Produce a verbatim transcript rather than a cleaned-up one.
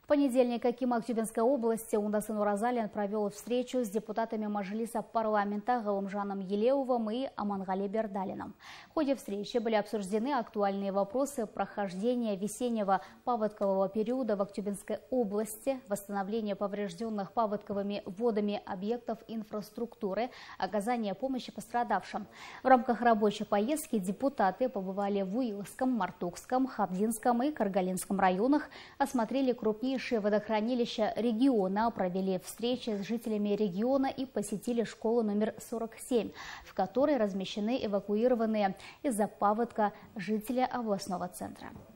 понедельник Аким Актюбинской области Ундасан Уразалин провел встречу с депутатами Мажилиса парламента Галымжаном Елеувым и Амангали Бердалином. В ходе встречи были обсуждены актуальные вопросы прохождения весеннего паводкового периода в Актюбинской области, восстановления поврежденных паводковыми водами объектов инфраструктуры, оказания помощи пострадавшим. В рамках рабочей поездки депутаты побывали в Уилском, Мартукском, Хабдинском и Каргалинском районах, осмотрели крупнейшие водохранилища региона, провели встречи с жителями региона и посетили школу номер сорок семь, в которой размещены эвакуированные из-за паводка жители областного центра.